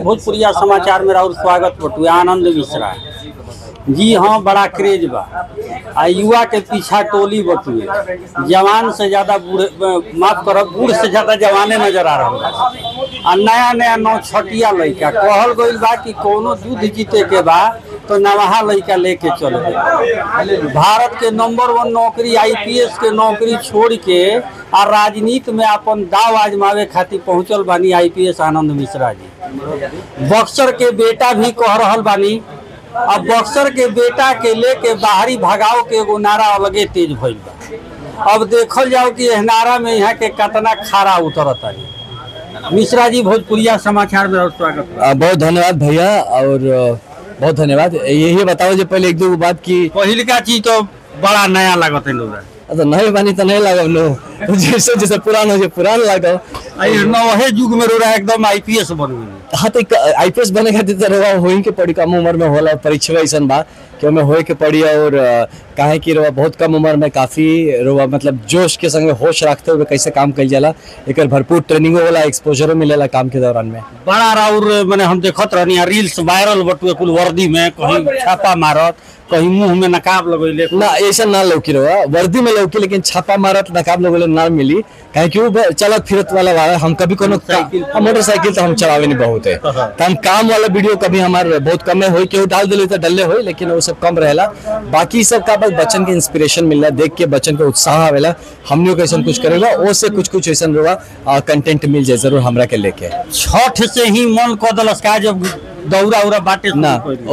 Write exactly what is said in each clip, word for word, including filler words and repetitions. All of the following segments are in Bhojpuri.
भोजपुरिया समाचार में राहुल स्वागत बटुए आनंद मिश्रा। जी हाँ, बड़ा क्रेज बा। आ युवा के पीछा टोली बटुए, जवान से ज्यादा बूढ़े, माफ करब, बूढ़ से ज्यादा जवाने नजर आ रहा है। आ नया नया नौ छटिया लड़का कहल गईल बा कि कोनो युद्ध जीते के बा तो नवाहा लड़का लेके चल गए। भारत के नंबर वन नौकरी आईपीएस के नौकरी छोड़ के आ राजनीति में अपन दाव आजमावे खातिर पहुंचल बानी आईपीएस आनंद मिश्रा जी। बक्सर के बेटा भी कह रहल बानी। अब बक्सर के बेटा के लेके बाहरी भगाव के एगो नारा अलगे तेज भइल बा। अब देखल जाओ कि एह नारा में यहाँ के कितना खारा उतरता है। मिश्रा जी, भोजपुरिया समाचार में स्वागत। बहुत धन्यवाद भैया, और बहुत धन्यवाद। यही बताओ जो पहले एक दो बात की पहले का चीज तो बड़ा नया लागत है लोग। तो नहीं बानी तो नहीं लागल लो, जैसे जैसे पुरान हो पुरान लागल। नवे युग में रो रहा एकदम आईपीएस बन गई। हाँ, तो आईपीएस बने खातिर तो रवा होई के पड़ी, कम उम्र में होला परीक्षा ऐसा बा कि हमें होए के पड़ी। और काहे कि रवा बहुत कम उम्र में काफी रवा मतलब जोश के संग होश रखते हुए कैसे काम कल जाला, एक भरपूर ट्रेनिंग होला, एक्सपोजर मिलेला काम के दौरान में। बड़ा राउर मैंने हम देखत रहनी रील्स वायरल बटुए कुल वर्दी में, कहीं छापा मारत, कहीं मुंह में नकाब लगैले। ना ऐसा ना लौकी रहा, वर्दी में लौकी, लेकिन छापा मारत नकाब लगैले ना मिली। काहे कि वो चलत फिरत वाला वाला हम कभी कोनो मोटरसाइकिल तो हम चलावे नहीं बहुत है, तो हम काम वाला वीडियो कभी हमारे बहुत कम है होई, केहू डाल दिले तो डल्ले होई, लेकिन वो सब कम रहेला। बाकी सब का बस बच्चन के इंस्पिरेशन मिलला, देख के बच्चन के उत्साह आवेला, हमनियों कैसे कुछ करेगा वो से कुछ कुछ ऐसा रहा कंटेंट मिल जाए जरूर हमरा के लेके। छठ से ही मन क दलस का जब दौरा उरा बाटे ना,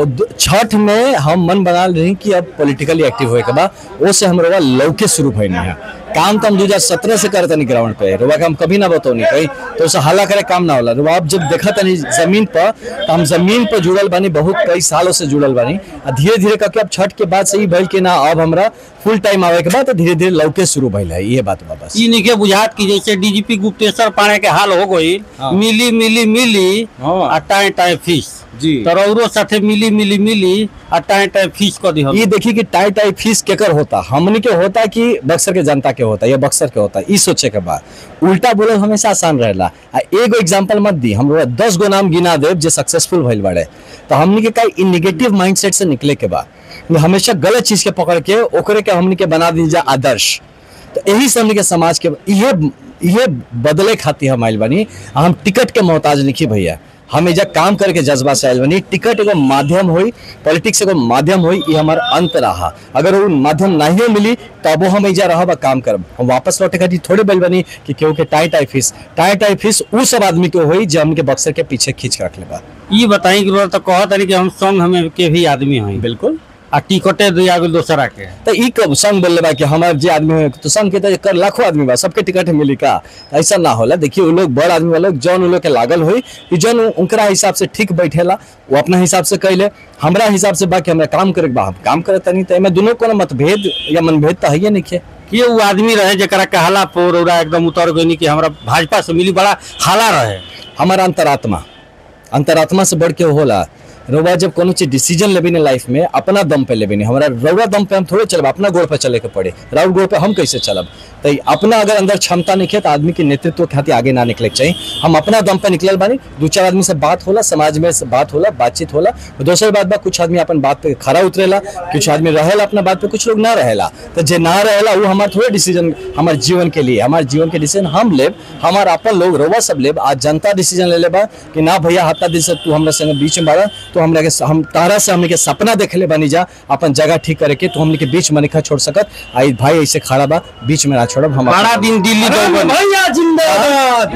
छठ में हम मन बना रही कि अब पॉलिटिकली एक्टिव होए के बाद वो से हम रोवा लौके शुरू भइल है। काम तो हम दो हजार सत्रह से करते नहीं ग्राउंड पे, रोवा का हम कभी ना बतौनी कहीं तो उसे हल्ला करे काम ना होला। रोवा अब जब देखा तनी जमीन पर, तो हम जमीन पर जुड़ल बानी, बहुत कई सालों से जुड़ल बानी। धीरे धीरे करके अब छठ के बाद से ही भइल कि ना अब हमरा फुल टाइम आवे के बाद तो धीरे धीरे लौके शुरू भइल है। ये बात बस ई निके बुझात की जैसे डीजीपी गुप्तेश्वर पाणे के हाल हो गई। हाँ। मिली मिली मिली आ टाए टाए फीस जी, तरौरो साथे मिली मिली मिली आ टाए टाए फीस को दी। ये देखी कि टाए टाए फीस केकर होता, हमने के होता कि बक्सर के जनता के होता या बक्सर के होता, ई सोचे के बाद उल्टा बोले हमेशा आसान रहेला। एगो एग्जांपल मत दी, हम लोग दस गो नाम गिना देव जो सक्सेसफुल भइल बाड़े, तो हमने के कई नेगेटिव माइंडसेट से निकले के बाद हमेशा गलत चीज के पकड़ के ओकरे के हमने के बना दी जा आदर्श। तो यही से हमने के समाज के ये ये बदले खातिर हम आइल बनी। हम टिकट के मोहताज लिखी भैया, हम एजा काम करके जज्बा से आइल बनी। टिकट एगो माध्यम होई, पॉलिटिक्स एगो माध्यम होई, ये हमार अंत रहा। अगर वो माध्यम नहीं मिली तब हम एजा रहब काम करब। हम वापस लौटे खातिर थोड़े बैल बनी कि केहू के टाई टाई फीस टाई टाई फीस उ सब आदमी के होई जो हमके बक्सर के पीछे खींच के रखले बा। ये बताई कि तो कहत कि हम संग हमें के भी आदमी हैं। बिल्कुल, आ टिकटे दिया गेल दोसरा के, तो ई कब संग बोलले बा कि हमार जे आदमी है तो संग के तो कर लाखों आदमी बा, सबके टिकट मिली का? ऐसा ना होला। देखिए वो लोग बड़ आदमी वाले जौन लोग के लागल हुई कि जौन उनकरा हिसाब से ठीक बैठेला वो अपना हिसाब से कैले, हमरा हिसाब से बा कि हमरा काम करे बा, हम काम करे तनी। तो एमे दोनों कोनो मतभेद या मनभेद तो है नहीं के। ये वो आदमी रहे जरा कहला पोर ओरा एकदम उतर गई कि हमरा भाजपा से मिली, बड़ा हाला रहे। हमारा अंतरात्मा अंतरात्मा से बढ़ के होला। रउआ जब कोनो चीज डिसीजन लेबी ने लाइफ में अपना दम पे लेबी, हमारा रउआ दम पे हम थोड़े चलब, अपना गोड़ पे चले के पड़े। राउर गोड़ पे हम कैसे चलब? तो अपना अगर अंदर क्षमता नहीं है तो आदमी के नेतृत्व के खातिर आगे ना निकले के चाहिए। हम अपना दम पे निकलल बानी, दो चार आदमी से बात होला, समाज में से बात होला, बातचीत होला। दोसर बात बा कुछ आदमी अपन बात पे खरा उतरेला, कुछ आदमी रहेला अपना बात पे, कुछ लोग ना रहेला। तो जे ना रहेला वो हमारे थोड़े डिसीजन हमारे जीवन के लिए, हमारे जीवन के डिसीजन हम लेब, हमारा अपन लोग रउआ सब लेब। आज जनता डिसीजन ले लेबा कि ना भैया हत्ता दिन से तू हमरा संग बीच में बाड़ा, तो हमरा के हम तारा से हमने के सपना देखले बनी जा अपन जगह ठीक करे के, तो हमने के बीच में नहीं छोड़ सकत। आई भाई ऐसे खड़ा बा, बीच में ना छोड़ब। हम बड़ा दिन दिल्ली भैया जिंदाबाद,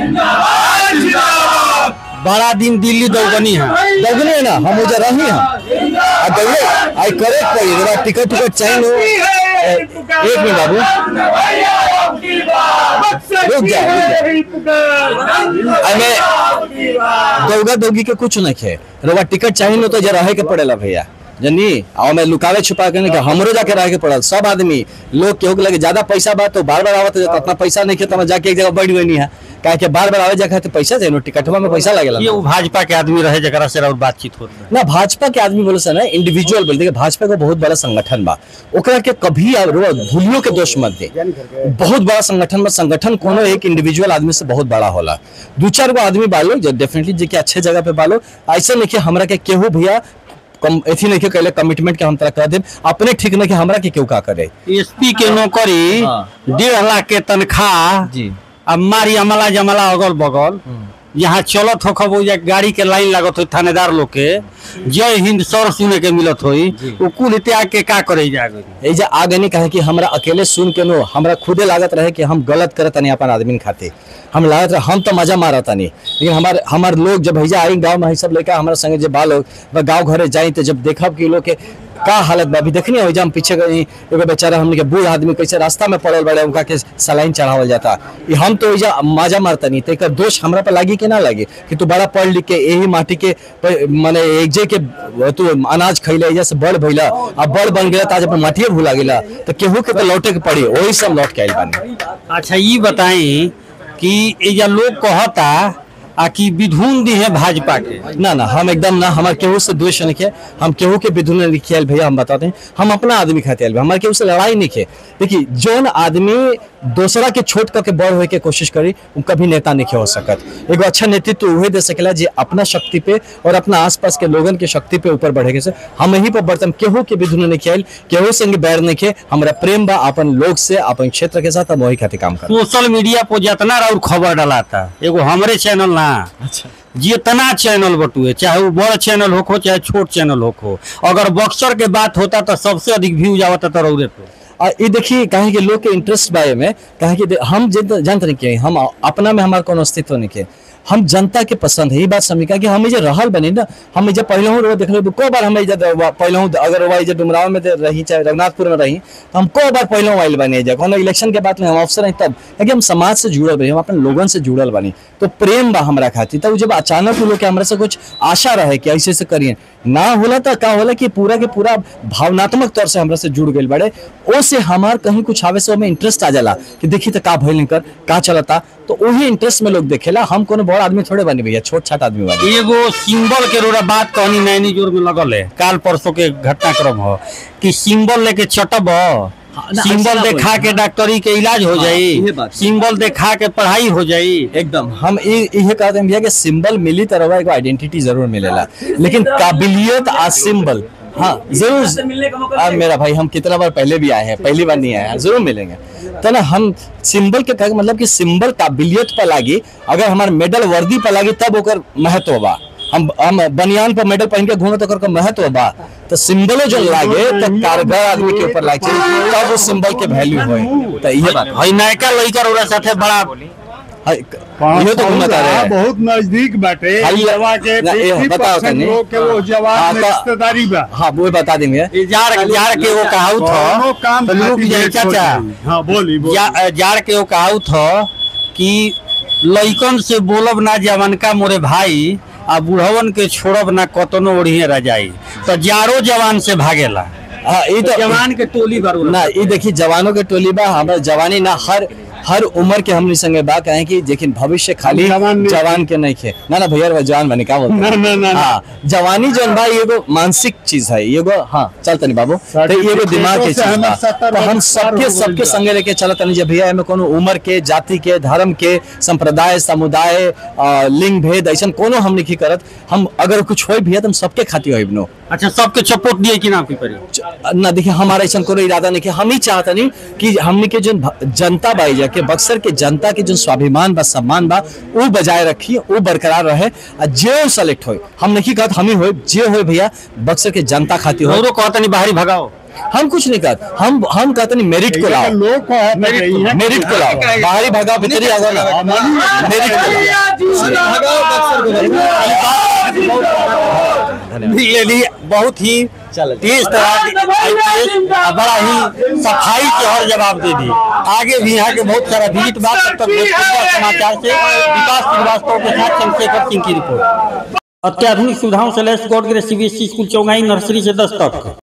बड़ा दिन दिल्ली दौगनी है, दौगनी है ना, हम उधर रही हैं। आई करे पड़ी टिकट टिकट चाहिए। एक मिनट बाबू, रुक जा, दौगा दौगी के कुछ नहीं है। रवा टिकट चाहिए तो जरा रहे के पड़ेला भैया जनी। आओ मैं लुकावे छुपा के हमरो जाके रह के पड़ल। सब आदमी लोग केहू के लगे ज्यादा पैसा बा तो बार बार आवत, अपना पैसा नहीं खे तो जाके एक जगह बैठ गई है। काहे के बार बार आवे जा खातिर पैसा चाहिए, टिकटवा में पैसा लगेला। ये वो भाजपा के आदमी रहे जरा से और बातचीत होती ना, भाजपा के आदमी बोले से ना इंडिविजुअल बोलते देखिए भाजपा का बहुत बड़ा संगठन बा, ओकरा के कभी भूलियो के दोष मत दे। बहुत बड़ा संगठन बा, संगठन कोनो एक इंडिविजुअल आदमी से बहुत बड़ा होला। दो चार गो आदमी बालो जो डेफिनेटली जे के अच्छे जगह पे बालो, ऐसे नहीं कि हमरा के केहू भैया कम एथी नहीं के कहले कमिटमेंट के हम तरह कर दे, अपने ठीक नहीं कि हमरा के केहू का करे। एसपी के नौकरी डेढ़ लाख के तनख्वाह जी, अब मारी अमला जमला अगल बगल यहाँ चलत हो खब गाड़ी के लाइन लागत हो थानेदार लोग के जय हिंद सर सुने के मिलत हो, वो कुल त्याग के का करे जागे जा आगे नहीं कहे कि हमरा अकेले सुन के नो हमरा खुदे लागत रहे कि हम गलत करत नहीं अपन आदमी खाते, हम लागत रहे हम तो मजा मारत नहीं, लेकिन हमारे हमारे लोग जब भैया आई गाँव में सब लेकर हमारे संगे जब बाल लोग गाँव घरे जाई तो जब देखब कि लोग के का हालत बा, अभी देखनी हो हम पीछे गई एगो बेचारा हमने के बूढ़ आदमी कैसे रास्ता में पड़ल बड़े उनका के सलाइन चढ़ावल जाता, ये हम तो मजा मारता नहीं, तो दोष हमरा पे लागी कि ना लागी कि तू बड़ा पढ़ लिख के यही माटी के माने एक जे के तू अनाज खैले एजा से बड़ भइला अब बड़ बन गया आज अपन माटिए भूला गेला, तो केहू के तो लौटे के पड़ी, वही सब लौट के आइल बानी। अच्छा ये बताई कि एजा लोग कहता आ कि विधुन दी है भाजपा के, ना ना हम एकदम ना, हमारे केहू से द्वेष नहीं किया, हम केहू के विधुन नहीं किया भैया, हम बताते हैं हम अपना आदमी खाते हैं, हमारे केहू से लड़ाई नहीं किए। देखिए जौन आदमी दूसरा के छोट करके बड़ होए के कोशिश करी वो कभी नेता नहीं हो सकत। एगो अच्छा नेतृत्व वही दे सकेला जे अपना शक्ति पे और अपना आसपास के लोगन के शक्ति पे ऊपर बढ़े के से हम यही पर बर्तन केहू के विधुन नहीं किया, केहू संग बैर नहीं किए, हमारा प्रेम बा अपन लोग से अपन क्षेत्र के साथ हम वही खातिर काम कर। सोशल मीडिया पर जितना और खबर डलाता एगो हमरे चैनल ना, अच्छा जितना चैनल बटुए चाहे वो बड़ा चैनल हो चाहे छोट चैनल हो, अगर बक्सर के बात होता तो सबसे अधिक व्यूज आवता तो रौरे पे। ये देखिए कहे कि लोग के इंटरेस्ट बारे में कहे कि हम जानते नहीं किए, हम अपना में हमारा कोनो अस्तित्व नहीं किए, हम जनता के पसंद है। ये बात समीका कि हम रहल बनी ना, हम जब पहले हूँ देख लो को बार हम पहले हूँ अगर वही जब डुमराव में रही चाहे रघुनाथपुर में रही तो हम को बार पहले आइल बनी जब कोनो इलेक्शन के बाद में हम अफसर हैं तब, क्योंकि हम समाज से जुड़ल बनी, हम अपने लोगन से जुड़ल बनी, तो प्रेम बा हमरा खातिर। तब जब अचानक लोग के हमरा से कुछ आशा रहे कि ऐसे ऐसे करिए ना होला तो का होला कि पूरा के पूरा भावनात्मक तौर से हमरा से जुड़ गए बड़े, ओ से हमार कहीं कुछ आवे से हमें इंटरेस्ट आ जाला कि देखी तो का भइल कर का चलता, तो वही इंटरेस्ट में लोग देखेला। हम कोनो बड़ा आदमी थोड़े बनी भैया, छोट छाट आदमी बनी। एगो सिंबल के रोरा बात कहनी नैनी जोर में लगल है, काल परसों के घटनाक्रम हो कि सिंबल लेके चटब, सिंबल देखा के डॉक्टरी के इलाज हो जाई, सिंबल देखा के पढ़ाई हो जाई। एकदम हम ये कहते हैं भैया कि सिंबल मिली तरह एगो आइडेंटिटी जरूर मिलेला, लेकिन काबिलियत आ सिंबल हाँ जरूर। अब मेरा भाई हम कितना बार पहले भी आए हैं, पहली बार नहीं आए हैं, जरूर मिलेंगे। तो ना हम सिंबल के कहे मतलब कि सिंबल काबिलियत पर लागी, अगर हमारे मेडल वर्दी पर लागी तब ओकर महत्व बा। हम हम बनियान पर मेडल पहन के घूमे तो ओकर महत्व बा, तो सिंबलो जो लागे तो कारगर आदमी के ऊपर लागे तब वो सिंबल के वैल्यू होए। तो ये बात है नयका लइका रोरा साथे बड़ा ये तो बता रहे हैं बहुत नजदीक बाटे जवा के बताओ तनी लोग के वो जवाब में रिश्तेदारी बा। हां वो बता देंगे जार जार के वो कहाऊ था काम लोग चाचा हां बोली जार के वो कहाऊ था कि लइकन से बोलब ना जवान का मोरे भाई आ बुढ़वन के छोड़ब ना कतनो ओढ़िए रजाई, तो जारो जवान से भागेला। हाँ ये तो जवान के टोली बार ना, ये देखिए जवानों के टोली बा, हमारे जवानी ना हर हर उम्र के हमने संगे बा कहे कि लेकिन भविष्य खाली जवान, जवान के नहीं खे ना ना भैया जवान बने क्या बोलते हैं ना, ना, ना, हाँ जवानी जो बा ये वो मानसिक चीज है, ये वो हाँ चलता नहीं बाबू, तो ये वो दिमाग की चीज बा। तो हम सबके सबके संगे लेके चलता नहीं जब भैया हमें कोनो उम्र के जाति के धर्म के संप्रदाय समुदाय लिंग भेद ऐसा कोनो हम नहीं करत, हम अगर कुछ हो भैया तो हम सबके खाती हो नो। अच्छा सबके चपोट दिए कि ना करी ना, देखिए हमारा ऐसा कोनो इरादा नहीं कि हम ही चाहता नहीं कि हमने के जो जनता बाई जाके बक्सर के जनता के जो स्वाभिमान बा सम्मान बा वो बजाय रखी, वो बरकरार रहे, जे सेलेक्ट हो हम नहीं कहते हम ही हो जे हो भैया बक्सर के जनता खाती हो। कहता नहीं बाहरी भगाओ, हम कुछ नहीं कहते, हम हम कहते नहीं मेरिट को लाओ, लोग मेरिट को लाओ, बाहरी भगाओ भीतरी आ जाओ, मेरिट बहुत ही तेज बड़ा ही सफाई से हर जवाब दे दी। आगे भी यहाँ के बहुत सारा विजिट बात तब तक समाचार से विकास श्रीवास्तव के साथ चंद्रशेखर सिंह की रिपोर्ट। अत्याधुनिक सुविधाओं से लैस God Grace CBSE school Chaugai nursery से दस तक।